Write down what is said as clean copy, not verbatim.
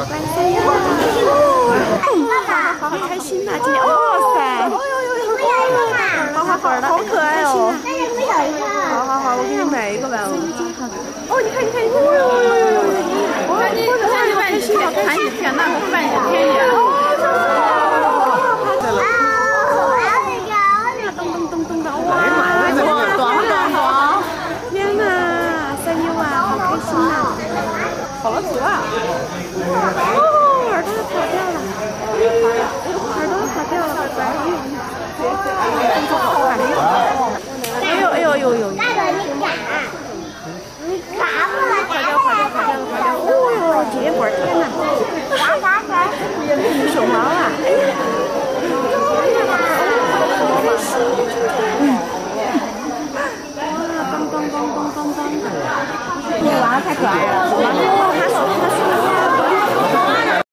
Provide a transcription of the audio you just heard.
关心呀！好开心呐！今天，哇塞！好可爱哦！好，我给你买一个吧。哦，你看，好开心，好开心！天哪，我半天天也。咚，哇！天哪，三妞啊，好开心呐！跑了走啊！哦，耳朵跑掉了，动作好快！哎呦！ 大哥，你敢？你敢吗？ 跑掉！哦呦，这会儿。